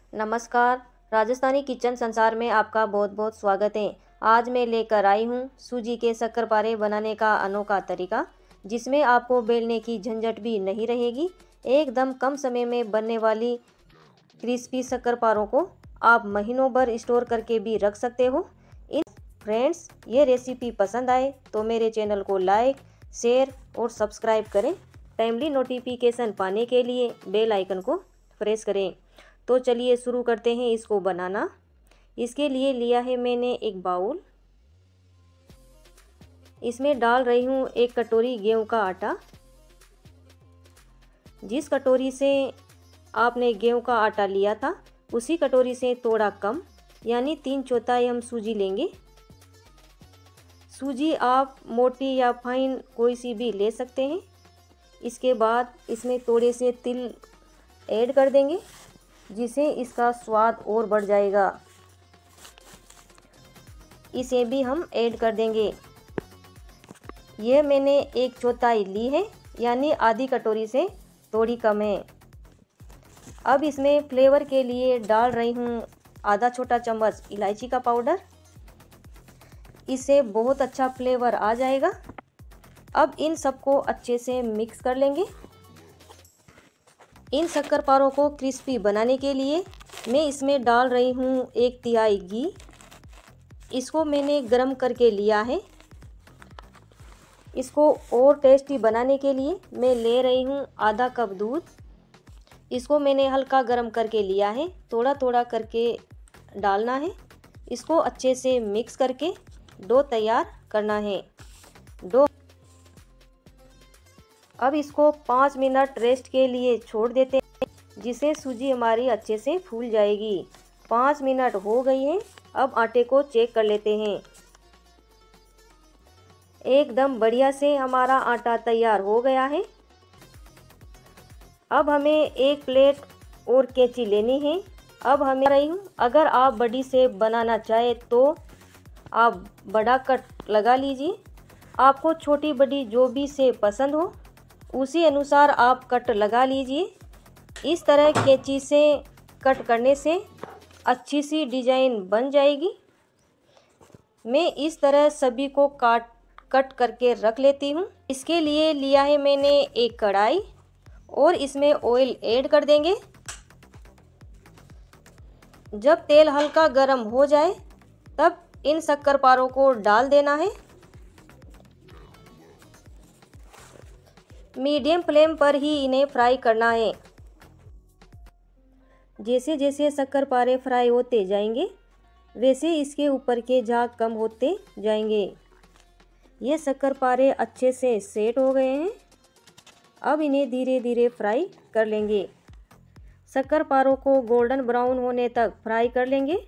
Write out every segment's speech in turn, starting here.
नमस्कार। राजस्थानी किचन संसार में आपका बहुत बहुत स्वागत है। आज मैं लेकर आई हूँ सूजी के शक्करपारे बनाने का अनोखा तरीका, जिसमें आपको बेलने की झंझट भी नहीं रहेगी। एकदम कम समय में बनने वाली क्रिस्पी शक्करपारों को आप महीनों भर स्टोर करके भी रख सकते हो। फ्रेंड्स, ये रेसिपी पसंद आए तो मेरे चैनल को लाइक, शेयर और सब्सक्राइब करें। टाइमली नोटिफिकेशन पाने के लिए बेल आइकन को प्रेस करें। तो चलिए शुरू करते हैं इसको बनाना। इसके लिए लिया है मैंने एक बाउल। इसमें डाल रही हूँ 1 कटोरी गेहूं का आटा। जिस कटोरी से आपने गेहूं का आटा लिया था उसी कटोरी से थोड़ा कम, यानी 3/4 हम सूजी लेंगे। सूजी आप मोटी या फाइन कोई सी भी ले सकते हैं। इसके बाद इसमें थोड़े से तिल ऐड कर देंगे, जिससे इसका स्वाद और बढ़ जाएगा। इसे भी हम ऐड कर देंगे। ये मैंने 1/4 ली है, यानी आधी कटोरी से थोड़ी कम है। अब इसमें फ्लेवर के लिए डाल रही हूँ आधा छोटा चम्मच इलायची का पाउडर। इससे बहुत अच्छा फ्लेवर आ जाएगा। अब इन सबको अच्छे से मिक्स कर लेंगे। इन शक्करपारों को क्रिस्पी बनाने के लिए मैं इसमें डाल रही हूँ 1/3 घी। इसको मैंने गरम करके लिया है। इसको और टेस्टी बनाने के लिए मैं ले रही हूँ आधा कप दूध। इसको मैंने हल्का गरम करके लिया है, थोड़ा थोड़ा करके डालना है। इसको अच्छे से मिक्स करके डो तैयार करना है। अब इसको 5 मिनट रेस्ट के लिए छोड़ देते हैं, जिससे सूजी हमारी अच्छे से फूल जाएगी। 5 मिनट हो गई हैं। अब आटे को चेक कर लेते हैं। एकदम बढ़िया से हमारा आटा तैयार हो गया है। अब हमें एक प्लेट और कैंची लेनी है। अब हमें रही हूँ, अगर आप बड़ी से बनाना चाहे तो आप बड़ा कट लगा लीजिए। आपको छोटी बड़ी जो भी से पसंद हो उसी अनुसार आप कट लगा लीजिए। इस तरह कैंची से कट करने से अच्छी सी डिजाइन बन जाएगी। मैं इस तरह सभी को कट करके रख लेती हूँ। इसके लिए लिया है मैंने एक कढ़ाई और इसमें ऑयल ऐड कर देंगे। जब तेल हल्का गर्म हो जाए तब इन शक्करपारों को डाल देना है। मीडियम फ्लेम पर ही इन्हें फ्राई करना है। जैसे जैसे शक्करपारे फ्राई होते जाएंगे वैसे इसके ऊपर के झाग कम होते जाएंगे। ये शक्करपारे अच्छे से सेट हो गए हैं। अब इन्हें धीरे धीरे फ्राई कर लेंगे। शक्करपारों को गोल्डन ब्राउन होने तक फ्राई कर लेंगे।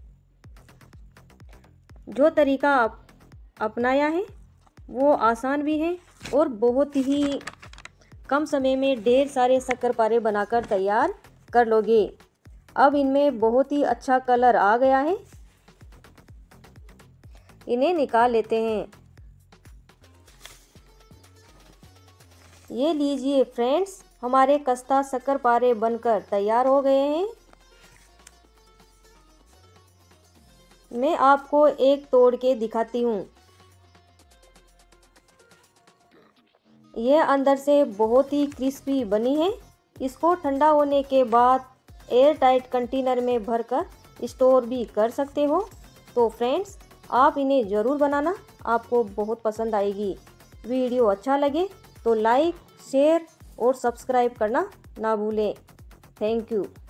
जो तरीका आप अपनाया है वो आसान भी है और बहुत ही कम समय में ढेर सारे शक्करपारे बनाकर तैयार कर लोगे। अब इनमें बहुत ही अच्छा कलर आ गया है। इन्हें निकाल लेते हैं। ये लीजिए फ्रेंड्स, हमारे खस्ता शक्करपारे बनकर तैयार हो गए हैं। मैं आपको एक तोड़ के दिखाती हूँ। यह अंदर से बहुत ही क्रिस्पी बनी है। इसको ठंडा होने के बाद एयर टाइट कंटेनर में भरकर स्टोर भी कर सकते हो। तो फ्रेंड्स, आप इन्हें ज़रूर बनाना, आपको बहुत पसंद आएगी। वीडियो अच्छा लगे तो लाइक, शेयर और सब्सक्राइब करना ना भूलें। Thank you.